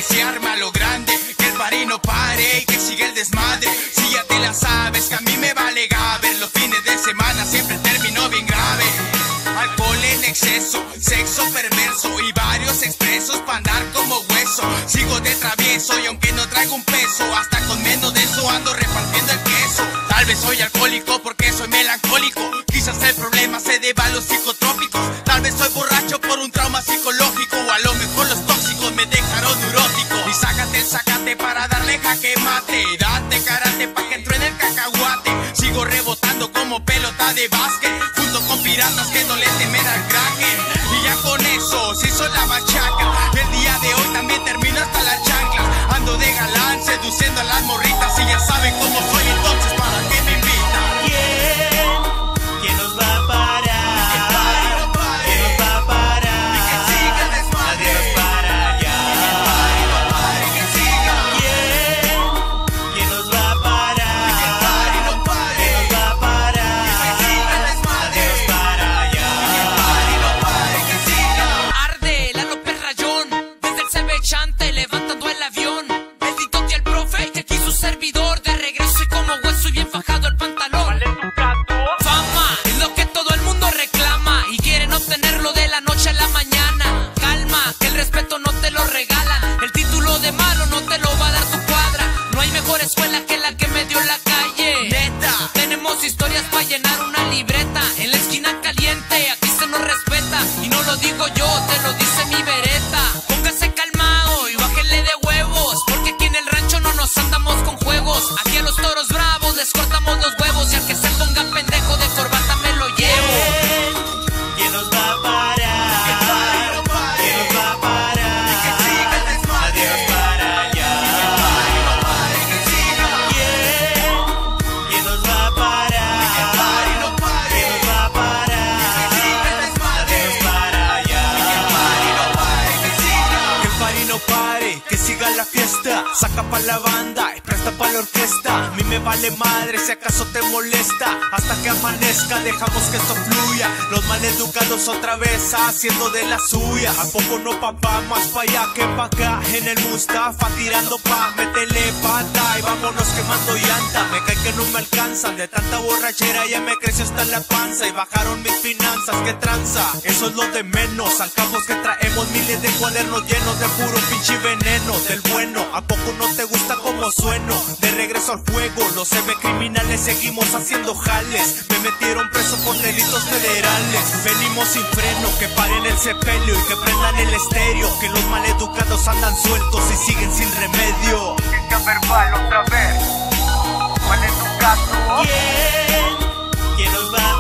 se arma lo grande, que el party no pare y que siga el desmadre. Si ya te la sabes, que a mí me vale gaber, los fines de semana siempre termino bien grave. Alcohol en exceso, sexo perverso y varios expresos pa' andar como hueso. Sigo de travieso y aunque no traigo un peso, hasta con menos de eso ando repartiendo el queso. Tal vez soy alcohólico porque soy melancólico, quizás el problema se deba a los psicotrópicos. Tal vez soy borracho por un trauma psicológico, o a lo mejor los tóxicos me dejaron neurótico. Y sácate el zacate para darle jaque mate, date karate pa' que truene el cacahuate. Sigo rebotando como pelota de básquet, junto con piratas que no le temen al kraken. Y ya con eso, si soy la machaca, el día de hoy también termino hasta la chancla. Ando de galán, seduciendo a las morritas, y ya saben cómo soy, entonces ¿para qué me invitan? ¿Quién nos va a parar? ¿Quién nos va a parar? Y que siga el desmadre. Nadie nos para ya. Que siga. ¿Quién nos va a parar? Que el party no pare. ¿Quién nos va a parar? Que siga el desmadre. Nadie nos para ya. Que el party no pare. Que siga. Arde la López Rayón, desde el Cebechante levantando el avión. El Titote y el profe, que aquí su servidor, de regreso y como hueso y bien fajado el pantalón. Fama es lo que todo el mundo reclama y quieren obtenerlo de la noche a la mañana. Calma, que el respeto no te lo regalan, el título de malo no te lo va a dar tu cuadra. No hay mejor escuela que la que me dio la calle. Neta, tenemos historias para llenar una libreta. En la esquina caliente, aquí se nos respeta. Y no lo digo yo, te lo dice mi vereta. Póngase calmado y bájele de huevos, porque aquí en el rancho no nos andamos con juegos. Aquí a los toros bravos les cortamos los huevos, y al que se ponga pendejo de corbata me lo llevo. ¿Quién nos va a parar? Que el party no pare. ¿Quién nos va a parar? Que siga el desmadre. Nadie nos para ya. Que el party no pare. Que siga. ¿Quién nos va a parar? Que el party no pare. ¿Quién nos va a parar? Que siga el desmadre. Nadie nos para ya. Que el party no pare. Que siga. Que el party no pare, que siga la fiesta. Saca pa' la banda y presta pa' la orquesta. A mí me vale madre si acaso te molesta. Hasta que amanezca dejamos que esto fluya. Los maleducados otra vez haciendo de la suya. ¿A poco no, papá? Más pa' allá que pa' acá. En el Mustafa tirando pa' métele pata. Y vámonos quemando llanta. Me cae que no me alcanzan. De tanta borrachera ya me creció hasta la panza. Y bajaron mis finanzas, qué tranza. Eso es lo de menos. Al cabo es que traemos miles de cuadernos llenos de puro pinche veneno. Del bueno, ¿a poco no te gusta como sueno? De regreso al fuego, los CB criminales seguimos haciendo jales. Me metieron preso por delitos federales. Venimos sin freno, que paren el sepelio y que prendan el estéreo. Que los maleducados andan sueltos y siguen sin remedio. Verbal otra vez. Maleducado. ¿Quién nos va a